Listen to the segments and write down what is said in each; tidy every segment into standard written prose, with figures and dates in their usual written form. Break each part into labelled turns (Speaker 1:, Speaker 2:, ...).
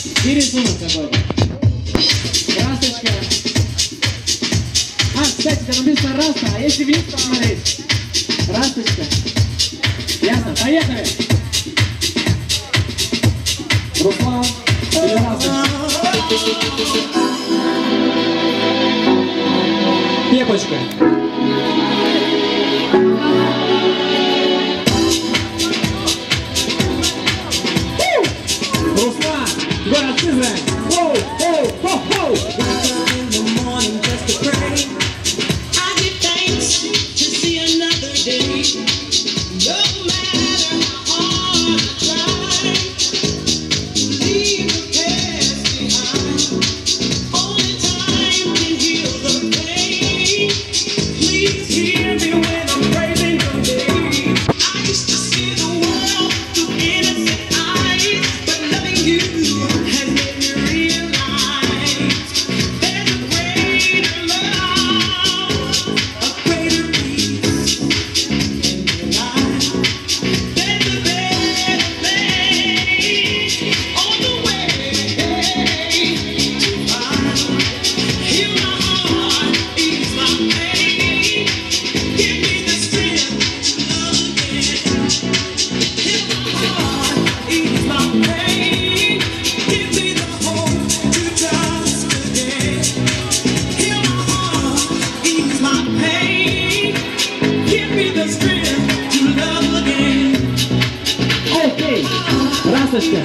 Speaker 1: И рисунок какой-то. Красочка. А, кстати, там написано раста, а если вниз посмотреть? Расточка. Ясно, поехали. Руслан или расточка? Пепочка. Руслан, город Сызрань. Воу, воу, воу, воу. Расточка.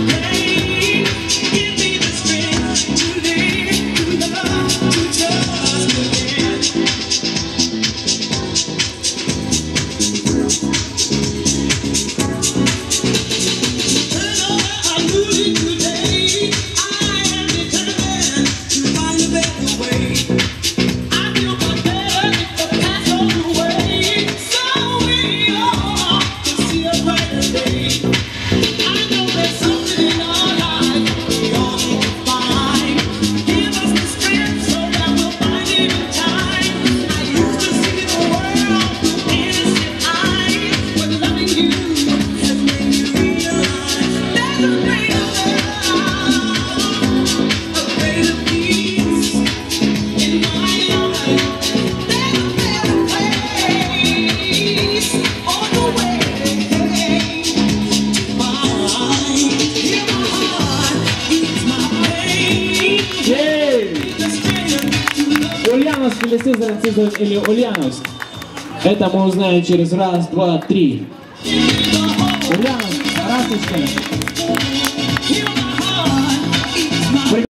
Speaker 1: Ульяновск или Сызрань, Сызрань или Ульяновск? Это мы узнаем через раз, два, три. Ульяновск, Расточка.